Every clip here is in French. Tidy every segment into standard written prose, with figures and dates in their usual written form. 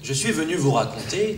Je suis venu vous raconter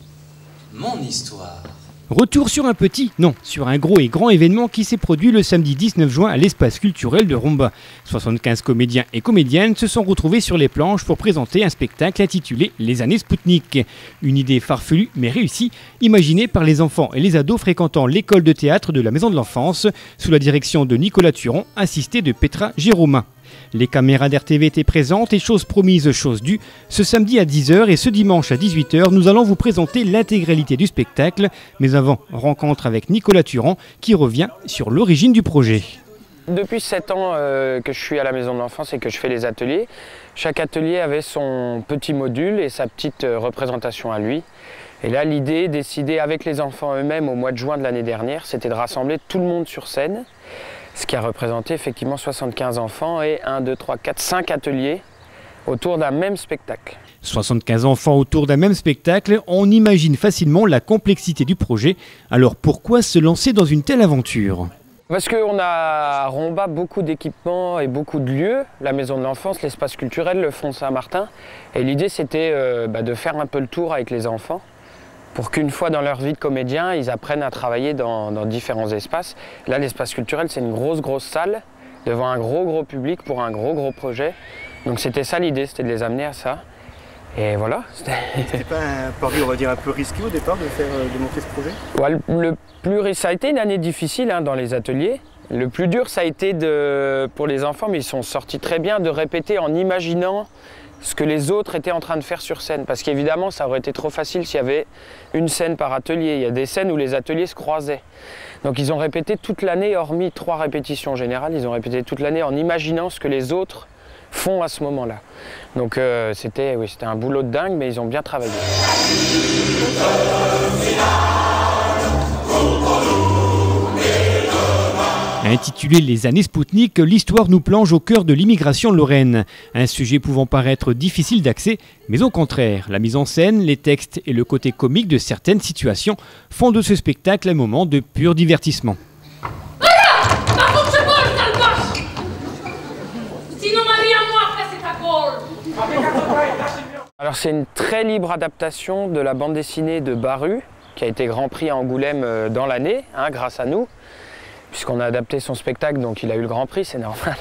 mon histoire. Retour sur un petit, non, sur un gros et grand événement qui s'est produit le samedi 19 juin à l'espace culturel de Romba. 75 comédiens et comédiennes se sont retrouvés sur les planches pour présenter un spectacle intitulé Les années Spoutnik. Une idée farfelue mais réussie, imaginée par les enfants et les ados fréquentant l'école de théâtre de la Maison de l'Enfance, sous la direction de Nicolas Turon, assisté de Petra Jérôme. Les caméras d'RTV étaient présentes et chose promise, chose due. Ce samedi à 10h et ce dimanche à 18h, nous allons vous présenter l'intégralité du spectacle. Mais avant, rencontre avec Nicolas Turon qui revient sur l'origine du projet. Depuis 7 ans que je suis à la Maison de l'Enfance et que je fais les ateliers, chaque atelier avait son petit module et sa petite représentation à lui. Et là, l'idée, décidée avec les enfants eux-mêmes au mois de juin de l'année dernière, c'était de rassembler tout le monde sur scène. Ce qui a représenté effectivement 75 enfants et 1, 2, 3, 4, 5 ateliers autour d'un même spectacle. 75 enfants autour d'un même spectacle, on imagine facilement la complexité du projet. Alors pourquoi se lancer dans une telle aventure ? Parce qu'on a à Romba beaucoup d'équipements et beaucoup de lieux, la Maison de l'Enfance, l'espace culturel, le Fonds Saint-Martin. Et l'idée c'était de faire un peu le tour avec les enfants, pour qu'une fois dans leur vie de comédien, ils apprennent à travailler dans différents espaces. Là, l'espace culturel, c'est une grosse salle, devant un gros public pour un gros projet. Donc c'était ça l'idée, c'était de les amener à ça. Et voilà. C'était pas un pari, on va dire, un peu risqué au départ de monter ce projet? Ouais, ça a été une année difficile dans les ateliers. Le plus dur, ça a été pour les enfants, mais ils sont sortis très bien, de répéter en imaginant ce que les autres étaient en train de faire sur scène. Parce qu'évidemment, ça aurait été trop facile s'il y avait une scène par atelier. Il y a des scènes où les ateliers se croisaient. Donc ils ont répété toute l'année, hormis 3 répétitions générales, ils ont répété toute l'année en imaginant ce que les autres font à ce moment-là. Donc c'était un boulot de dingue, mais ils ont bien travaillé. Intitulé Les années Spoutnik, l'histoire nous plonge au cœur de l'immigration lorraine. Un sujet pouvant paraître difficile d'accès, mais au contraire, la mise en scène, les textes et le côté comique de certaines situations font de ce spectacle un moment de pur divertissement. Alors c'est une très libre adaptation de la bande dessinée de Baru, qui a été Grand Prix à Angoulême dans l'année, grâce à nous. Puisqu'on a adapté son spectacle, donc il a eu le Grand Prix, c'est normal.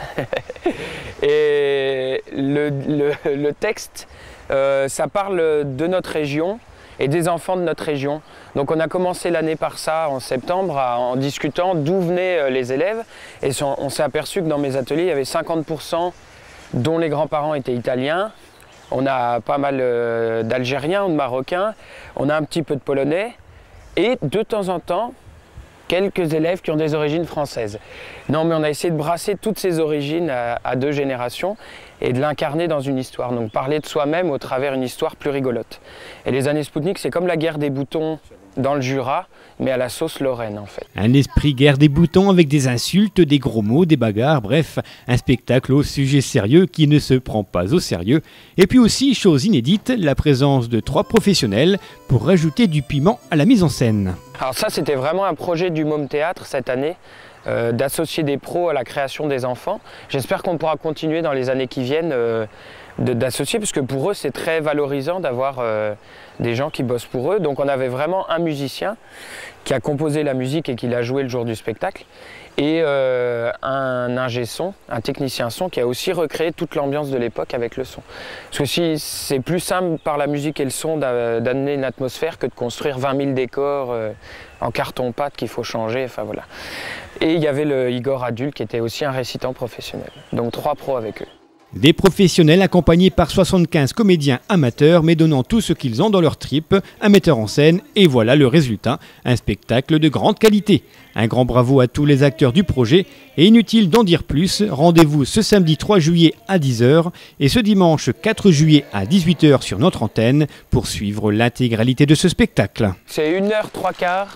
Et le texte, ça parle de notre région et des enfants de notre région. Donc on a commencé l'année par ça, en septembre, en discutant d'où venaient les élèves. Et on s'est aperçu que dans mes ateliers, il y avait 50% dont les grands-parents étaient italiens. On a pas mal d'Algériens, de Marocains, on a un petit peu de Polonais. Et de temps en temps, quelques élèves qui ont des origines françaises. Non, mais on a essayé de brasser toutes ces origines à 2 générations et de l'incarner dans une histoire. Donc parler de soi-même au travers d'une histoire plus rigolote. Et les années Spoutnik, c'est comme la guerre des boutons dans le Jura, mais à la sauce lorraine en fait. Un esprit guerre des boutons avec des insultes, des gros mots, des bagarres, bref, un spectacle au sujet sérieux qui ne se prend pas au sérieux. Et puis aussi, chose inédite, la présence de 3 professionnels pour rajouter du piment à la mise en scène. Alors ça, c'était vraiment un projet du Môme Théâtre cette année, d'associer des pros à la création des enfants. J'espère qu'on pourra continuer dans les années qui viennent d'associer, parce que pour eux, c'est très valorisant d'avoir des gens qui bossent pour eux. Donc on avait vraiment un musicien qui a composé la musique et qui l'a joué le jour du spectacle, et un ingé son, un technicien son qui a aussi recréé toute l'ambiance de l'époque avec le son. Parce que si c'est plus simple par la musique et le son d'amener une atmosphère que de construire 20 000 décors en carton-pâte qu'il faut changer, enfin voilà. Et il y avait le Igor Adul qui était aussi un récitant professionnel. Donc 3 pros avec eux. Des professionnels accompagnés par 75 comédiens amateurs mais donnant tout ce qu'ils ont dans leur tripes, un metteur en scène et voilà le résultat, un spectacle de grande qualité. Un grand bravo à tous les acteurs du projet et inutile d'en dire plus, rendez-vous ce samedi 3 juillet à 10h et ce dimanche 4 juillet à 18h sur notre antenne pour suivre l'intégralité de ce spectacle. C'est 1h 3/4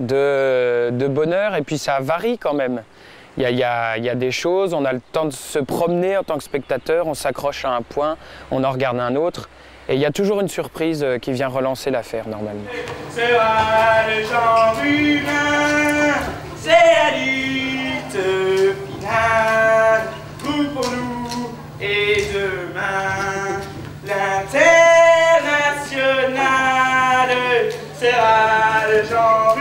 de bonheur et puis ça varie quand même. Il y a des choses, on a le temps de se promener en tant que spectateur, on s'accroche à un point, on en regarde un autre. Et il y a toujours une surprise qui vient relancer l'affaire normalement. C'est vrai, les gens humains, c'est la lutte finale, nous pour nous et demain, l'international. sera le genre